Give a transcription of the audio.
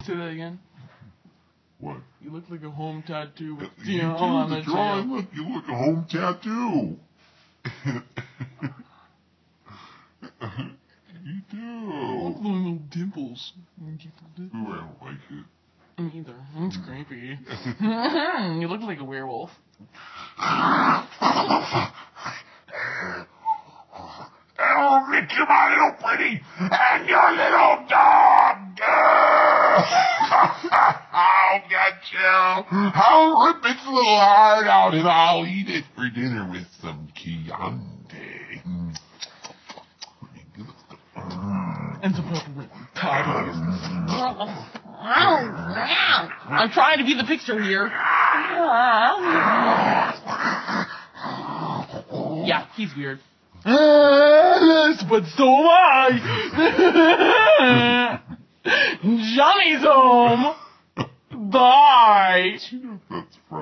Say that again. What? You look like a home tattoo with You Gino do, on the the drawing. tail. Look, you look a home tattoo. You do. Look at the little dimples. Ooh, I don't like it. Me either. It's creepy. You look like a werewolf. Oh, Rick, you're my little pretty, and your little dog. I'll get you. I'll rip its little heart out, and I'll eat it for dinner with some Chianti. And some fucking tacos. I'm trying to be the picture here. Yeah, he's weird. But so am I. Johnny's home. Bye. That's